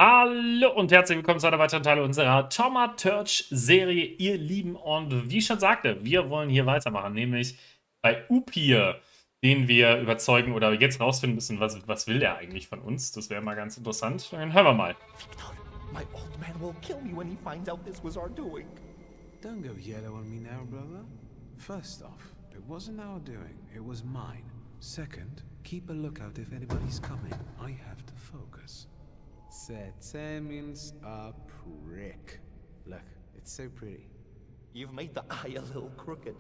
Hallo und herzlich willkommen zu einer weiteren Teil unserer Thaumaturge-Serie, ihr Lieben. Und wie ich schon sagte, wir wollen hier weitermachen, nämlich bei Upir, den wir überzeugen oder jetzt rausfinden müssen, was will der eigentlich von uns. Das wäre mal ganz interessant. Dann hören wir mal. Victor, my old man will kill me when he finds out this was our doing. Don't go yellow on me now, brother. First off, it wasn't our doing, it was mine. Second, keep a lookout if anybody's coming. I have to focus. Setemin's a prick. Look, it's so pretty. You've made the eye a little crooked.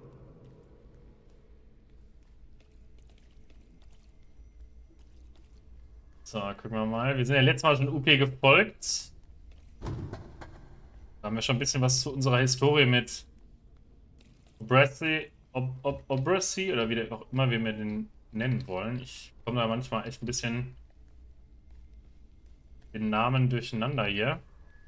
So, gucken wir mal. Wir sind ja letztes Mal schon UP gefolgt. Da haben wir schon ein bisschen was zu unserer Historie mit Obrasi oder wie auch immer wir den nennen wollen. Ich komme da manchmal echt ein bisschen den Namen durcheinander hier.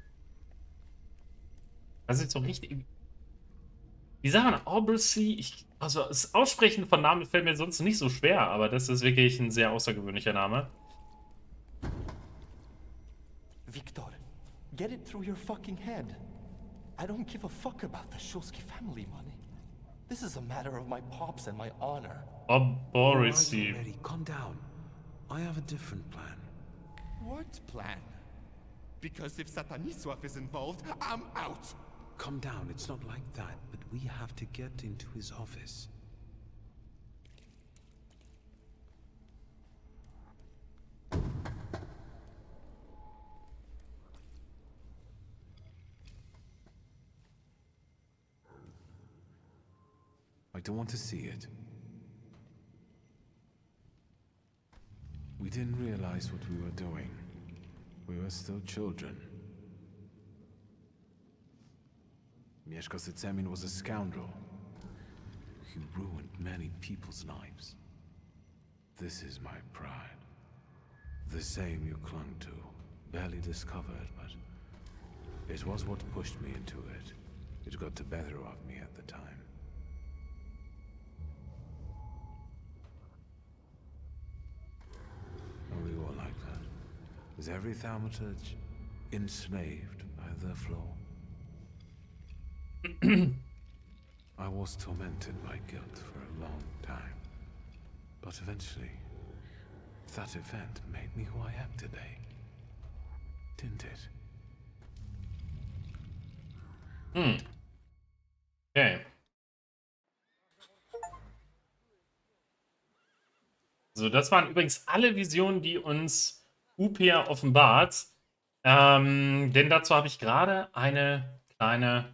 Das ist so richtig. Wie sagt man? Obrasi? Also das Aussprechen von Namen fällt mir sonst nicht so schwer, aber das ist wirklich ein sehr außergewöhnlicher Name. Victor, get it through your fucking head. I don't give a fuck about the Shulsky family money. This is a matter of my pops and my honor. Obrasi. Already, calm down. I have a different plan. What plan? Because if Sataniswaf is involved, I'm out! Calm down, it's not like that, but we have to get into his office. I don't want to see it. We didn't realize what we were doing. We were still children. Mieszko Setemin was a scoundrel. He ruined many people's lives. This is my pride. The same you clung to, barely discovered, but it was what pushed me into it. It got the better of me at the time. And we were like that. Is every thaumaturge enslaved by their flaw? I was tormented by guilt for a long time. But eventually, that event made me who I am today. Didn't it? Okay. So, das waren übrigens alle Visionen, die uns UPR offenbart. Denn dazu habe ich gerade eine kleine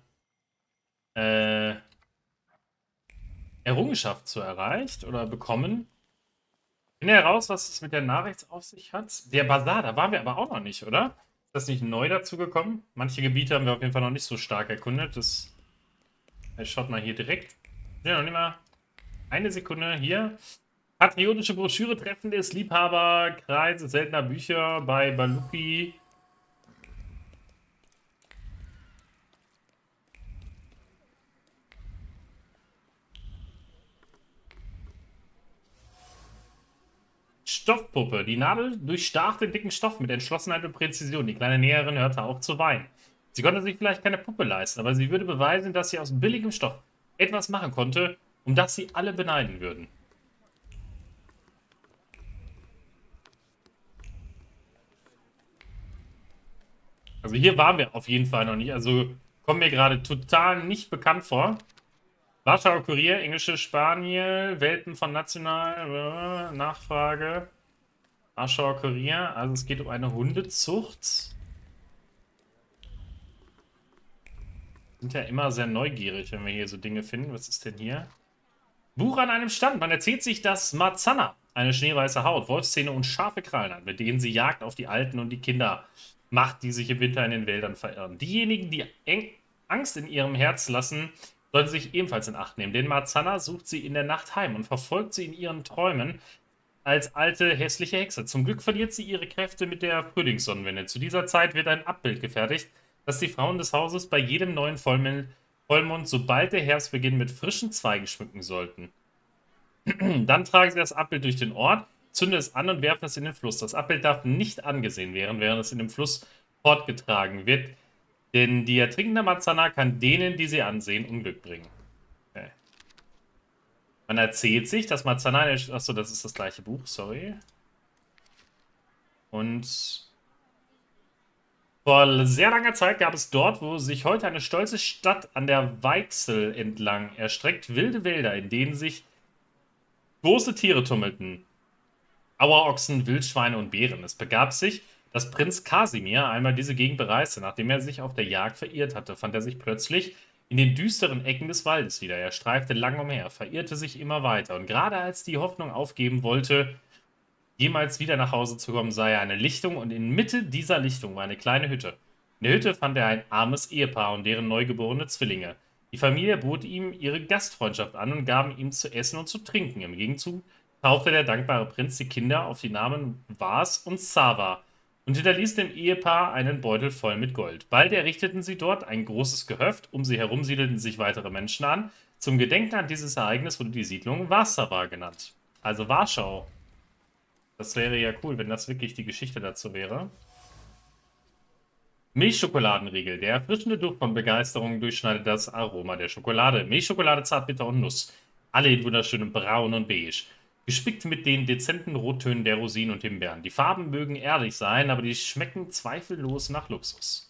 Errungenschaft zu erreicht oder bekommen. Finde heraus, was es mit der Nachricht auf sich hat. Der Bazar, da waren wir aber auch noch nicht, oder? Ist das nicht neu dazu gekommen? Manche Gebiete haben wir auf jeden Fall noch nicht so stark erkundet. Schaut mal hier direkt. Ja, noch nicht mal eine Sekunde hier. Patriotische Broschüre, Treffen des Liebhaberkreises seltener Bücher bei Balupi. Stoffpuppe. Die Nadel durchstach den dicken Stoff mit Entschlossenheit und Präzision. Die kleine Näherin hörte auf zu weinen. Sie konnte sich vielleicht keine Puppe leisten, aber sie würde beweisen, dass sie aus billigem Stoff etwas machen konnte, um das sie alle beneiden würden. Also hier waren wir auf jeden Fall noch nicht. Also kommen mir gerade total nicht bekannt vor. Warschauer Kurier, englische Spanier, Welpen von National, Nachfrage. Warschauer Kurier, also es geht um eine Hundezucht. Sind ja immer sehr neugierig, wenn wir hier so Dinge finden. Was ist denn hier? Buch an einem Stand. Man erzählt sich, dass Marzana eine schneeweiße Haut, Wolfszähne und scharfe Krallen hat, mit denen sie Jagd auf die Alten und die Kinder macht, die sich im Winter in den Wäldern verirren. Diejenigen, die Angst in ihrem Herz lassen, sollten sich ebenfalls in Acht nehmen, denn Marzana sucht sie in der Nacht heim und verfolgt sie in ihren Träumen als alte, hässliche Hexe. Zum Glück verliert sie ihre Kräfte mit der Frühlingssonnenwende. Zu dieser Zeit wird ein Abbild gefertigt, das die Frauen des Hauses bei jedem neuen Vollmond, sobald der Herbst beginnt, mit frischen Zweigen schmücken sollten. Dann tragen sie das Abbild durch den Ort, zünden es an und werfen es in den Fluss. Das Abbild darf nicht angesehen werden, während es in dem Fluss fortgetragen wird. Denn die ertrinkende Mazana kann denen, die sie ansehen, Unglück bringen. Okay. Man erzählt sich, dass Mazana... Achso, das ist das gleiche Buch, sorry. Und vor sehr langer Zeit gab es dort, wo sich heute eine stolze Stadt an der Weichsel entlang erstreckt, wilde Wälder, in denen sich große Tiere tummelten. Auerochsen, Wildschweine und Bären. Es begab sich, dass Prinz Kasimir einmal diese Gegend bereiste. Nachdem er sich auf der Jagd verirrt hatte, fand er sich plötzlich in den düsteren Ecken des Waldes wieder. Er streifte lang umher, verirrte sich immer weiter. Und gerade als die Hoffnung aufgeben wollte, jemals wieder nach Hause zu kommen, sah er eine Lichtung und in Mitte dieser Lichtung war eine kleine Hütte. In der Hütte fand er ein armes Ehepaar und deren neugeborene Zwillinge. Die Familie bot ihm ihre Gastfreundschaft an und gaben ihm zu essen und zu trinken. Im Gegenzug taufte der dankbare Prinz die Kinder auf die Namen Vas und Sava und hinterließ dem Ehepaar einen Beutel voll mit Gold. Bald errichteten sie dort ein großes Gehöft, um sie herum siedelten sich weitere Menschen an. Zum Gedenken an dieses Ereignis wurde die Siedlung Warszawa genannt. Also Warschau. Das wäre ja cool, wenn das wirklich die Geschichte dazu wäre. Milchschokoladenriegel. Der erfrischende Duft von Begeisterung durchschneidet das Aroma der Schokolade. Milchschokolade, Zartbitter und Nuss. Alle in wunderschönem Braun und Beige. Gespickt mit den dezenten Rottönen der Rosinen und Himbeeren. Die Farben mögen ehrlich sein, aber die schmecken zweifellos nach Luxus.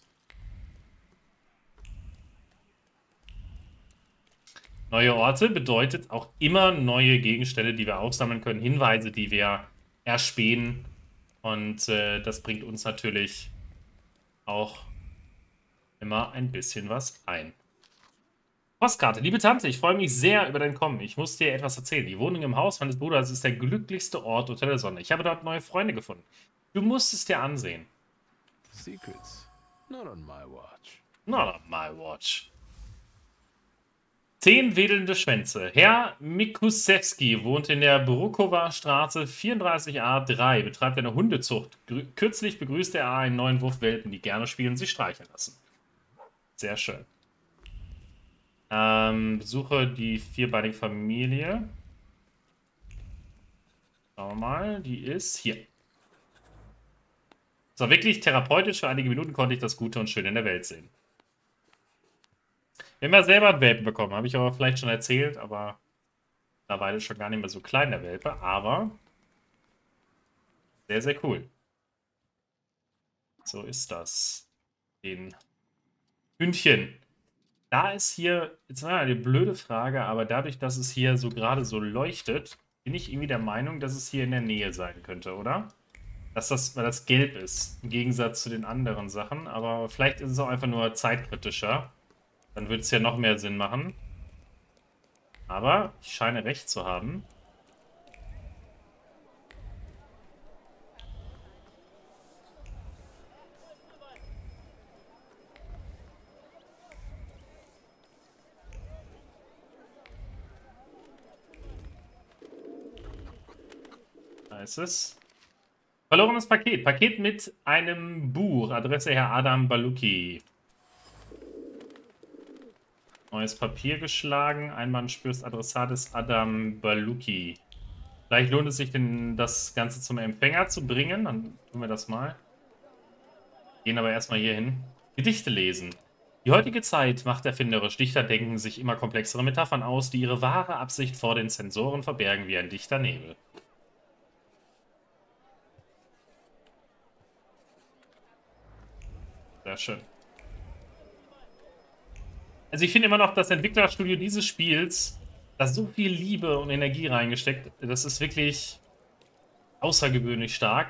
Neue Orte bedeutet auch immer neue Gegenstände, die wir aufsammeln können. Hinweise, die wir erspähen. Und das bringt uns natürlich auch immer ein bisschen was ein. Postkarte. Liebe Tante, ich freue mich sehr über dein Kommen. Ich muss dir etwas erzählen. Die Wohnung im Haus meines Bruders ist der glücklichste Ort unter der Sonne. Ich habe dort neue Freunde gefunden. Du musst es dir ansehen. Secrets. Not on my watch. Not on my watch. 10 wedelnde Schwänze. Herr Mikusewski wohnt in der Brukowa Straße 34a3, betreibt eine Hundezucht. Kürzlich begrüßte er einen neuen Wurf Welpen, die gerne spielen und sich streicheln lassen. Sehr schön. Besuche die vierbeinige Familie. Schauen wir mal, die ist hier. Es war wirklich therapeutisch. Für einige Minuten konnte ich das Gute und Schöne in der Welt sehen. Wir haben ja selber einen Welpen bekommen, habe ich aber vielleicht schon erzählt, aber mittlerweile schon gar nicht mehr so klein, der Welpe, aber sehr, sehr cool. So ist das. Den Hündchen. Da ist hier, jetzt war eine blöde Frage, aber dadurch, dass es hier so gerade so leuchtet, bin ich irgendwie der Meinung, dass es hier in der Nähe sein könnte, oder? Dass das, weil das gelb ist, im Gegensatz zu den anderen Sachen, aber vielleicht ist es auch einfach nur zeitkritischer. Dann würde es ja noch mehr Sinn machen. Aber ich scheine recht zu haben. Da ist es. Verlorenes Paket. Paket mit einem Buch. Adresse Herr Adam Baluki. Neues Papier geschlagen. Einbahnspürst Adressat ist Adam Baluki. Vielleicht lohnt es sich, das Ganze zum Empfänger zu bringen. Dann tun wir das mal. Gehen aber erstmal hier hin. Gedichte lesen. Die heutige Zeit macht erfinderisch. Dichter denken sich immer komplexere Metaphern aus, die ihre wahre Absicht vor den Sensoren verbergen wie ein dichter Nebel. Sehr schön. Also ich finde immer noch, das Entwicklerstudio dieses Spiels, da so viel Liebe und Energie reingesteckt, das ist wirklich außergewöhnlich stark.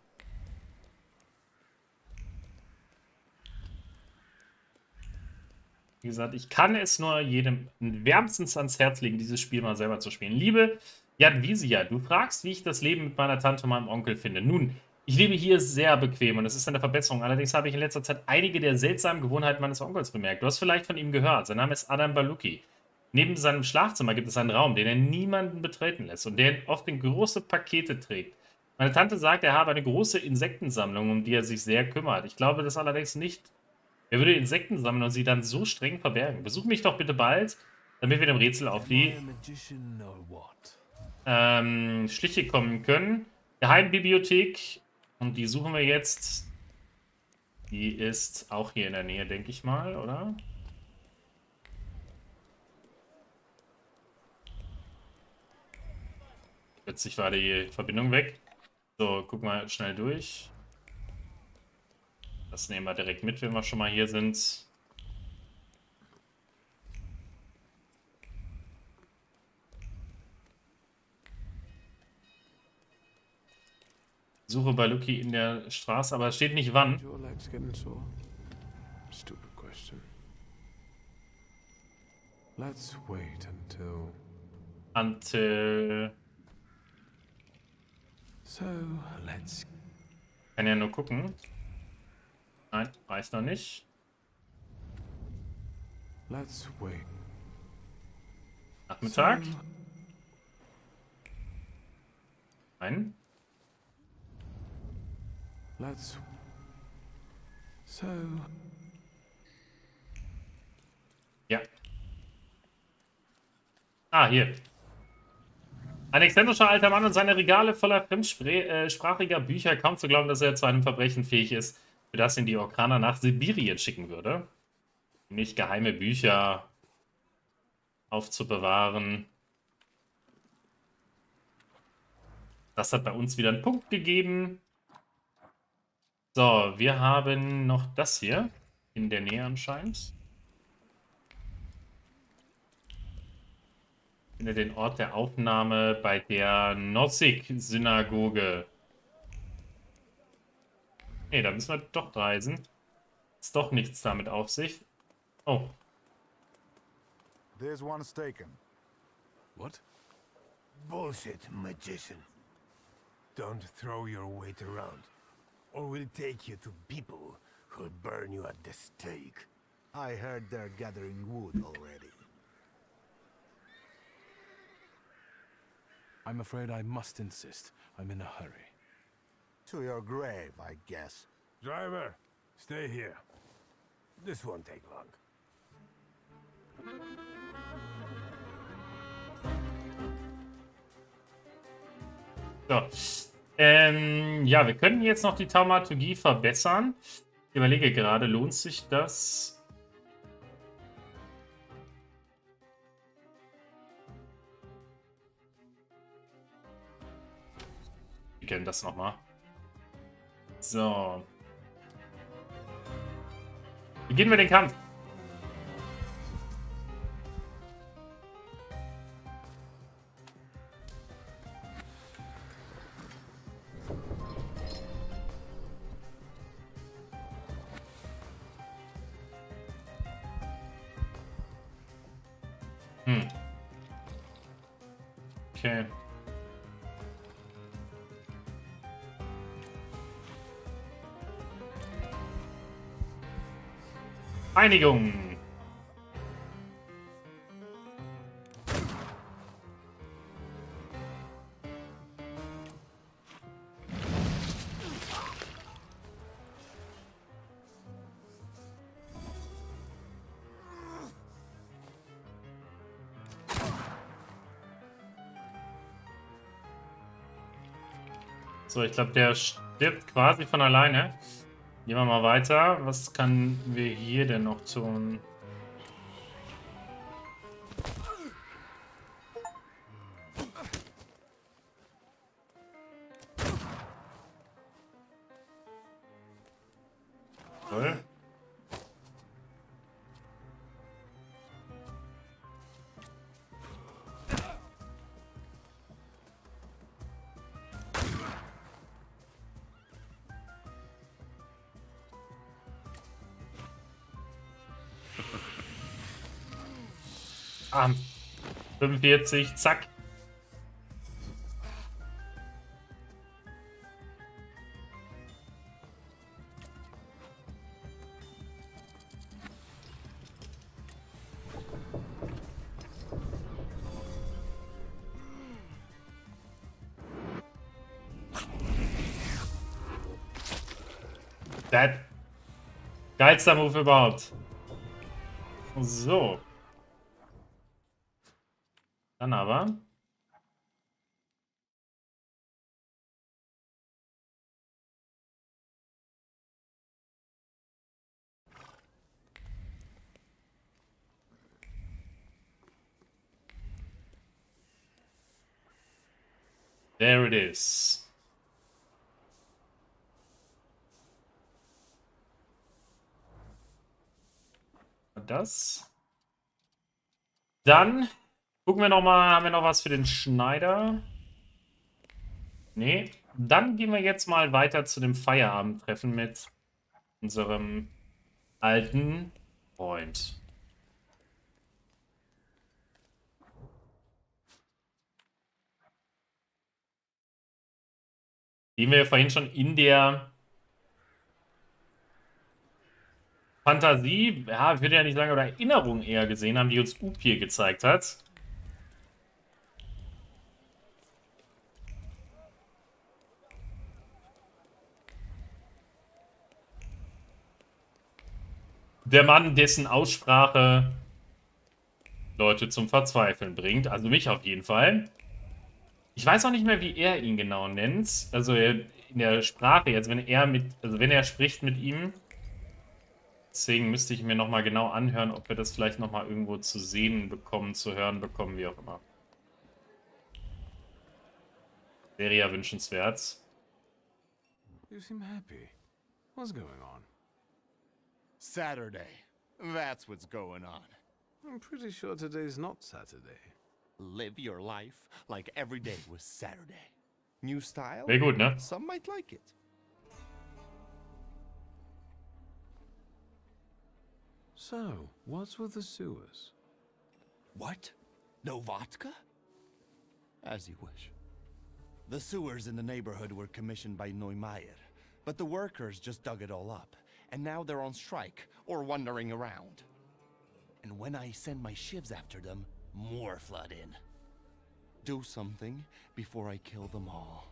Wie gesagt, ich kann es nur jedem wärmstens ans Herz legen, dieses Spiel mal selber zu spielen. Liebe Jadvisia, du fragst, wie ich das Leben mit meiner Tante und meinem Onkel finde. Nun, ich lebe hier sehr bequem und es ist eine Verbesserung. Allerdings habe ich in letzter Zeit einige der seltsamen Gewohnheiten meines Onkels bemerkt. Du hast vielleicht von ihm gehört. Sein Name ist Adam Baluki. Neben seinem Schlafzimmer gibt es einen Raum, den er niemanden betreten lässt und der oft in große Pakete trägt. Meine Tante sagt, er habe eine große Insektensammlung, um die er sich sehr kümmert. Ich glaube das allerdings nicht. Er würde Insekten sammeln und sie dann so streng verbergen. Besuch mich doch bitte bald, damit wir dem Rätsel auf die Schliche kommen können. Geheimbibliothek. Und die suchen wir jetzt Die ist auch hier in der Nähe, denke ich mal, oder? Plötzlich war die Verbindung weg. So, guck mal schnell durch. Das nehmen wir direkt mit, wenn wir schon mal hier sind. Suche bei Lucky in der Straße, aber es steht nicht wann. Your legs getting sore? Stupid question. Let's wait until. Until. So, let's. Kann ja nur gucken. Nein, reicht noch nicht. Let's wait. Nachmittag. So, Nein. let's. So. Ja. Ah, hier. Ein exzentrischer alter Mann und seine Regale voller fremdsprachiger Bücher. Kaum zu glauben, dass er zu einem Verbrechen fähig ist, für das ihn die Okraner nach Sibirien schicken würde. Nicht geheime Bücher aufzubewahren. Das hat bei uns wieder einen Punkt gegeben. So, wir haben noch das hier. In der Nähe anscheinend. Ich finde den Ort der Aufnahme bei der Nossig-Synagoge. Ne, da müssen wir doch reisen. Ist doch nichts damit auf sich. Oh. There's one taken. What? Bullshit, magician. Don't throw your weight around, or we'll take you to people who'll burn you at the stake. I heard they're gathering wood already. I'm afraid I must insist. I'm in a hurry. To your grave, I guess. Driver, stay here. This won't take long. So. Ja, wir können jetzt noch die Taumaturgie verbessern. Ich überlege gerade, lohnt sich das? Wir kennen das nochmal. So. Beginnen wir den Kampf. Okay. Einigung. So, ich glaube, der stirbt quasi von alleine. Gehen wir mal weiter. Was können wir hier denn noch tun? Toll. Ah, 45, zack. Das geilster Move überhaupt. So. Dann aber. There it is. Das. Dann gucken wir noch mal, haben wir noch was für den Schneider? Nee. Dann gehen wir jetzt mal weiter zu dem Feierabendtreffen mit unserem alten Freund. Den wir vorhin schon in der Fantasie, ja, ich würde ja nicht sagen, oder Erinnerung eher gesehen haben, die uns Upir gezeigt hat. Der Mann, dessen Aussprache Leute zum Verzweifeln bringt. Also mich auf jeden Fall. Ich weiß auch nicht mehr, wie er ihn genau nennt. Also in der Sprache jetzt, wenn er spricht mit ihm. Deswegen müsste ich mir nochmal genau anhören, ob wir das vielleicht nochmal irgendwo zu sehen bekommen, zu hören bekommen, wie auch immer. Wäre ja wünschenswert. You seem happy. What's going on? Saturday. That's what's going on. I'm pretty sure today's not Saturday. Live your life like every day was Saturday. New style? Sehr gut, ne? Some might like it. So, what's with the sewers? What? No vodka? As you wish. The sewers in the neighborhood were commissioned by Neumeier, but the workers just dug it all up, and now they're on strike or wandering around. And when I send my shivs after them, more flood in. Do something before I kill them all.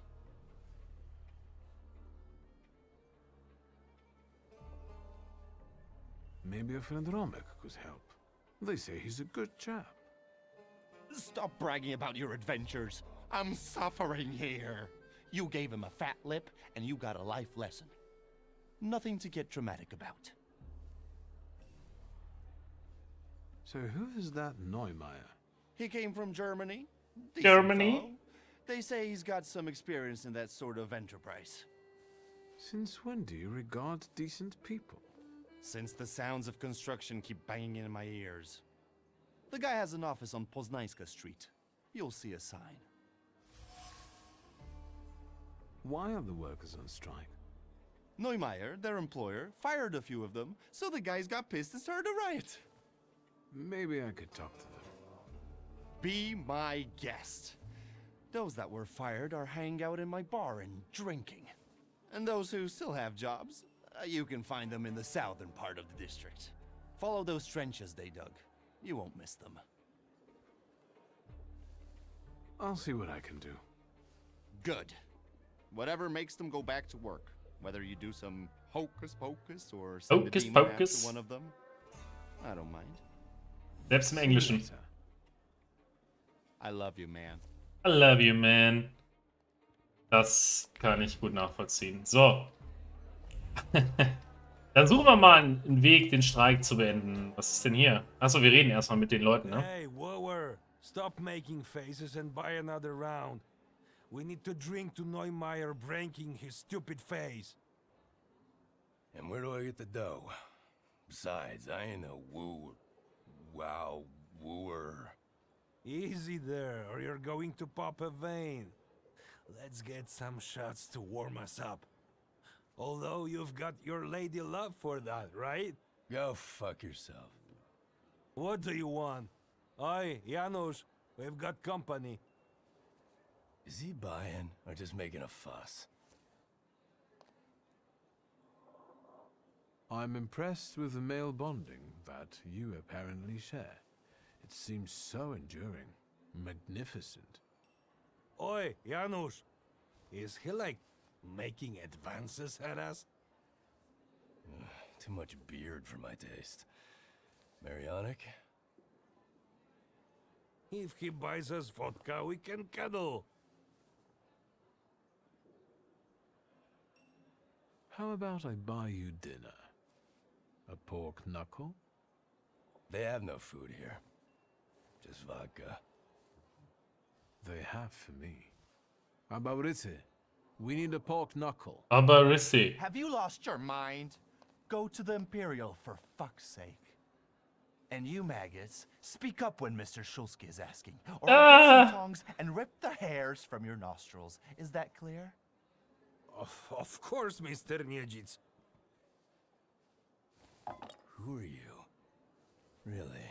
Maybe a friend Romek could help. They say he's a good chap. Stop bragging about your adventures. I'm suffering here. You gave him a fat lip, and you got a life lesson. Nothing to get dramatic about. So who is that Neumeier? He came from Germany. Decent Germany? fellow. They say he's got some experience in that sort of enterprise. Since when do you regard decent people? Since the sounds of construction keep banging in my ears. The guy has an office on Poznańska Street. You'll see a sign. Why are the workers on strike? Neumeier, their employer, fired a few of them, so the guys got pissed and started a riot. Maybe I could talk to them. Be my guest. Those that were fired are hanging out in my bar and drinking. And those who still have jobs, you can find them in the southern part of the district. Follow those trenches they dug. You won't miss them. I'll see what I can do. Good. Whatever makes them go back to work. Whether you do some hocus pocus or send a Hocus demon pocus. after one of them. I don't mind. Selbst im Englischen. I love you, man. I love you, man. Das kann ich gut nachvollziehen. So. Dann suchen wir mal einen Weg, den Streik zu beenden. Was ist denn hier? Achso, wir reden erstmal mit den Leuten, ne? Hey, whoa, stop making faces and buy another round. We need to drink to Neumeier breaking his stupid face. And where do I get the dough? Besides, I ain't a wooer. Easy there, or you're going to pop a vein. Let's get some shots to warm us up. Although you've got your lady love for that, right? Go fuck yourself. What do you want? Oi, Janusz, we've got company. Is he buying or just making a fuss? I'm impressed with the male bonding that you apparently share. It seems so enduring, magnificent. Oi, Janusz, is he like making advances at us? Too much beard for my taste. Marianic? If he buys us vodka, we can cuddle. How about I buy you dinner? A pork knuckle? They have no food here. Just vodka. They have for me. Abaurite, we need a pork knuckle. Abarissi. Have you lost your mind? Go to the Imperial, for fuck's sake. And you maggots, speak up when Mr. Shulsky is asking. Or I'll get some tongs and rip the hairs from your nostrils. Is that clear? Of course, Mr. Niedzic. Who are you? Really?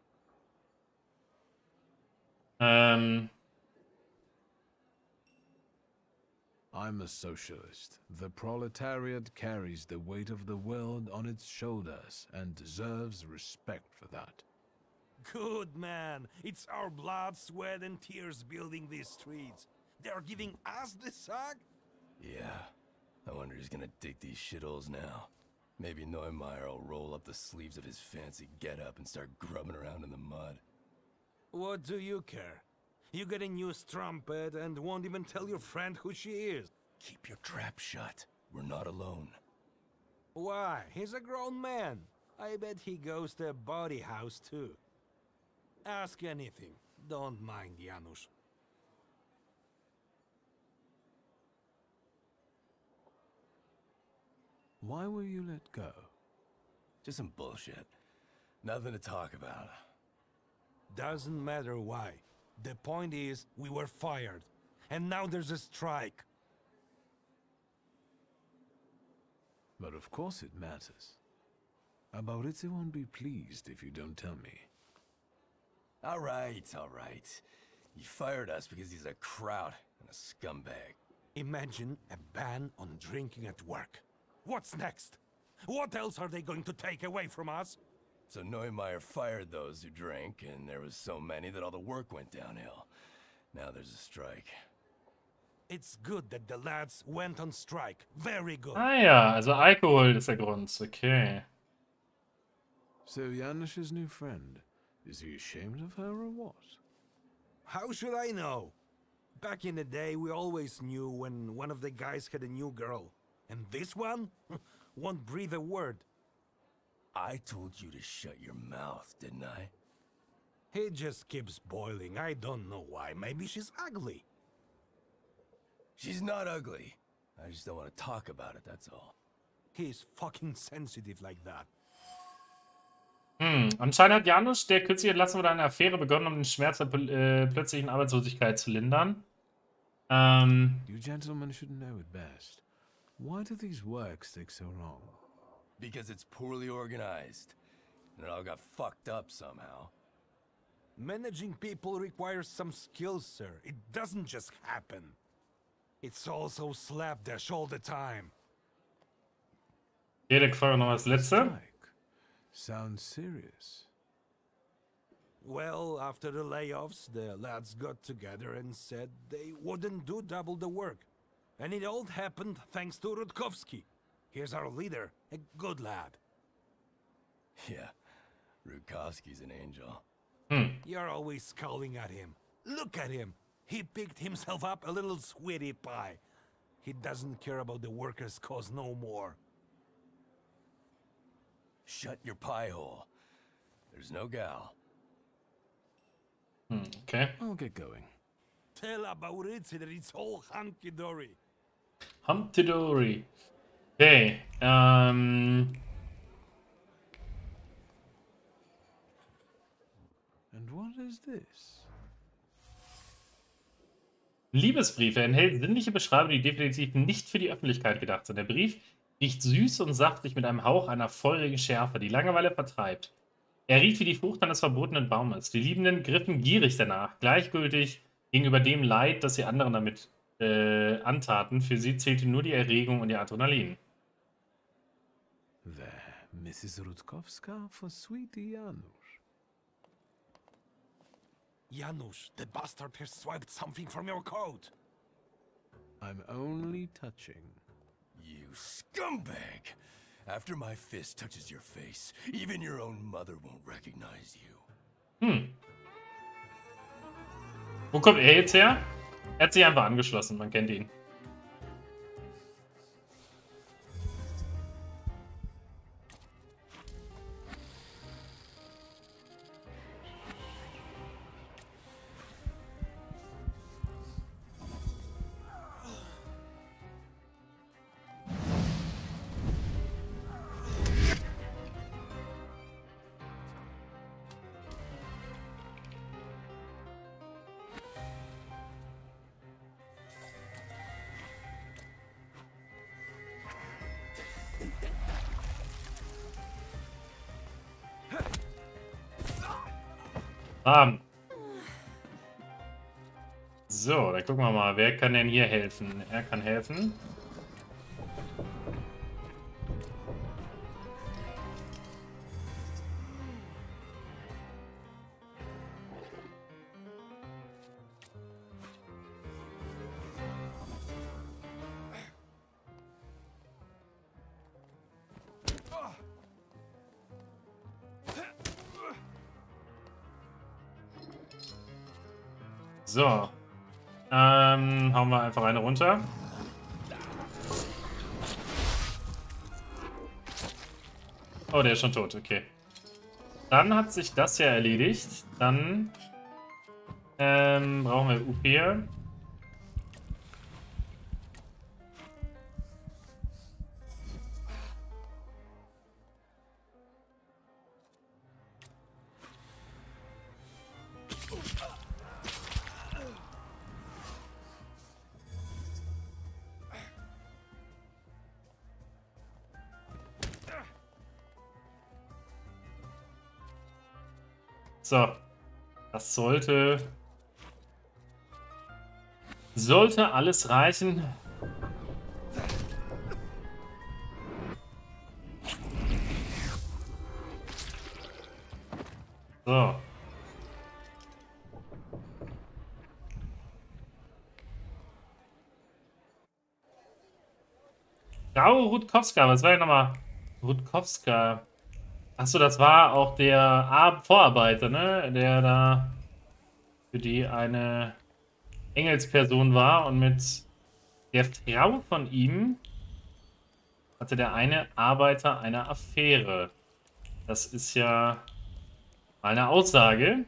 I'm a socialist. The proletariat carries the weight of the world on its shoulders and deserves respect for that. Good man. It's our blood, sweat, and tears building these streets. They're giving us the sack? Yeah. I wonder who's gonna dig these shitholes now. Maybe Neumeier will roll up the sleeves of his fancy getup and start grubbing around in the mud. What do you care? You get a new strumpet and won't even tell your friend who she is. Keep your trap shut. We're not alone. Why? He's a grown man. I bet he goes to a body house too. Ask anything. Don't mind Janusz. Why were you let go? Just some bullshit. Nothing to talk about. Doesn't matter why. The point is, we were fired. And now there's a strike. But of course it matters. Abaurite won't be pleased if you don't tell me. All right. You fired us because he's a kraut and a scumbag. Imagine a ban on drinking at work. What's next? What else are they going to take away from us? So Neumeier fired those who drank, and there was so many that all the work went downhill. Now there's a strike. It's good that the lads went on strike. Very good. Ah ja, also Alkohol ist der Grund. Okay. So Janusz's new friend, is he ashamed of her or what? How should I know? Back in the day, we always knew when one of the guys had a new girl. And this one? Won't breathe a word. I told you to shut your mouth, didn't I? He just keeps boiling. I don't know why. Maybe she's ugly. She's not ugly. I just don't want to talk about it, that's all. He's fucking sensitive like that. Anscheinend hat Janusz, der kürzlich entlassen wurde, eine Affäre begonnen, um den Schmerz der plötzlichen Arbeitslosigkeit zu lindern. You gentlemen should know it best. Why do these works take so long? Because it's poorly organized. And it all got fucked up somehow. Managing people requires some skills, sir. It doesn't just happen. It's also slapdash all the time. Erik, frage noch das letzte. Strike. Sounds serious. Well, after the layoffs, the lads got together and said they wouldn't do double the work. And it all happened thanks to Rutkowski. Here's our leader, a good lad. Yeah, Rutkowski's an angel. You're always scowling at him. Look at him. He picked himself up a little sweetie pie. He doesn't care about the workers' cause no more. Shut your pie hole. There's no gal. Okay. I'll get going. Tell Abaurite that it's all hunky-dory. Humpty-Dory. Okay. And what is this? Liebesbriefe enthält sinnliche Beschreibungen, die definitiv nicht für die Öffentlichkeit gedacht sind. Der Brief riecht süß und saftig mit einem Hauch einer feurigen Schärfe, die Langeweile vertreibt. Er riecht wie die Frucht eines verbotenen Baumes. Die Liebenden griffen gierig danach, gleichgültig gegenüber dem Leid, das sie anderen damit antaten. Für sie zählte nur die Erregung und ihr Adrenalin. There, Mrs. Rutkowska for sweetie Janusz. Janusz, the bastard has swiped something from your coat. I'm only touching. You scumbag! After my fist touches your face, even your own mother won't recognize you. Wo kommt er jetzt her? Er hat sich einfach angeschlossen, man kennt ihn. So, dann gucken wir mal, wer kann denn hier helfen? Er kann helfen. So. Hauen wir einfach eine runter. Oh, der ist schon tot, okay. Dann hat sich das ja erledigt. Dann brauchen wir UP. So, das sollte alles reichen. So. Grau Rutkowska, was war ja nochmal? Rutkowska. Achso, das war auch der Vorarbeiter, ne? Der da für die eine Engelsperson war und mit der Frau von ihm hatte der eine Arbeiter eine Affäre. Das ist ja mal eine Aussage.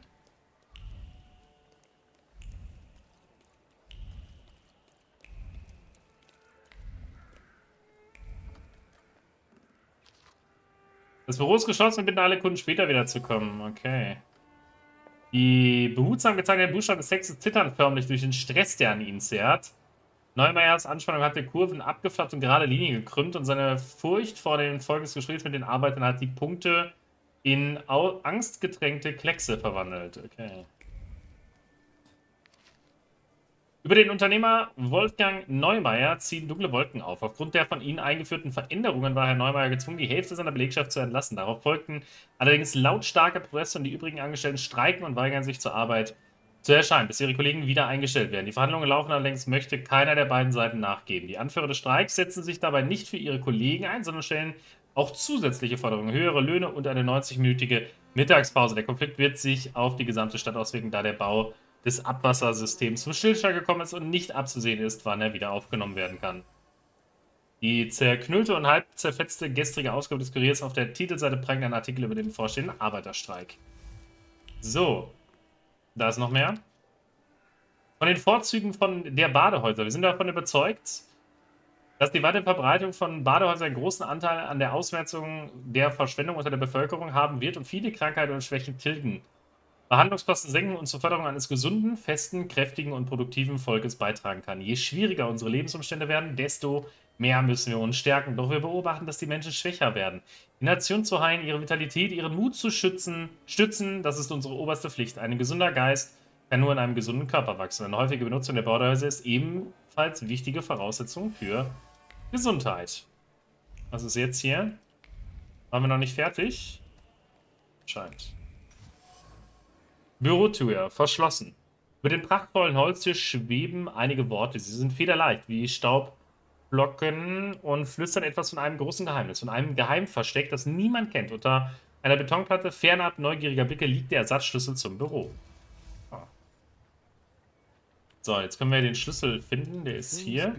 Das Büro ist geschlossen und bitten alle Kunden später wieder zu kommen. Okay. Die behutsam gezeigten Buchstaben des Textes zittern förmlich durch den Stress, der an ihnen zerrt. Neumeyers Anspannung hat die Kurven abgeflacht und gerade Linien gekrümmt und seine Furcht vor den Folgen des Gesprächs mit den Arbeitern hat die Punkte in angstgetränkte Kleckse verwandelt. Okay. Über den Unternehmer Wolfgang Neumeyer ziehen dunkle Wolken auf. Aufgrund der von ihnen eingeführten Veränderungen war Herr Neumeyer gezwungen, die Hälfte seiner Belegschaft zu entlassen. Darauf folgten allerdings lautstarke Proteste und die übrigen Angestellten streiken und weigern sich zur Arbeit zu erscheinen, bis ihre Kollegen wieder eingestellt werden. Die Verhandlungen laufen allerdings, möchte keiner der beiden Seiten nachgeben. Die Anführer des Streiks setzen sich dabei nicht für ihre Kollegen ein, sondern stellen auch zusätzliche Forderungen, höhere Löhne und eine 90-minütige Mittagspause. Der Konflikt wird sich auf die gesamte Stadt auswirken, da der Bau des Abwassersystems zum Stillstand gekommen ist und nicht abzusehen ist, wann er wieder aufgenommen werden kann. Die zerknüllte und halb zerfetzte gestrige Ausgabe des Kuriers auf der Titelseite prägt einen Artikel über den bevorstehenden Arbeiterstreik. So, da ist noch mehr. Von den Vorzügen von der Badehäuser. Wir sind davon überzeugt, dass die weitere Verbreitung von Badehäusern einen großen Anteil an der Ausmerzung der Verschwendung unter der Bevölkerung haben wird und viele Krankheiten und Schwächen tilgen. Behandlungskosten senken und zur Förderung eines gesunden, festen, kräftigen und produktiven Volkes beitragen kann. Je schwieriger unsere Lebensumstände werden, desto mehr müssen wir uns stärken. Doch wir beobachten, dass die Menschen schwächer werden. Die Nation zu heilen, ihre Vitalität, ihren Mut zu stützen, das ist unsere oberste Pflicht. Ein gesunder Geist kann nur in einem gesunden Körper wachsen. Eine häufige Benutzung der Badehäuser ist ebenfalls wichtige Voraussetzung für Gesundheit. Was ist jetzt hier? Waren wir noch nicht fertig? Scheint. Bürotür, verschlossen. Über den prachtvollen Holztisch schweben einige Worte. Sie sind federleicht, wie Staubblocken und flüstern etwas von einem großen Geheimnis, von einem Geheimversteck, das niemand kennt. Unter einer Betonplatte, fernab neugieriger Blicke, liegt der Ersatzschlüssel zum Büro. Ah. So, jetzt können wir den Schlüssel finden, der ist hier.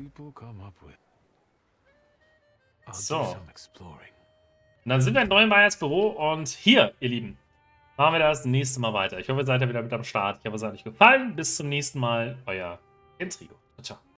So. Und dann sind wir in Neumeyers Büro und hier, ihr Lieben, machen wir das nächste Mal weiter. Ich hoffe, ihr seid ja wieder mit am Start. Ich hoffe, es hat euch gefallen. Bis zum nächsten Mal. Euer Intrigo. Ciao.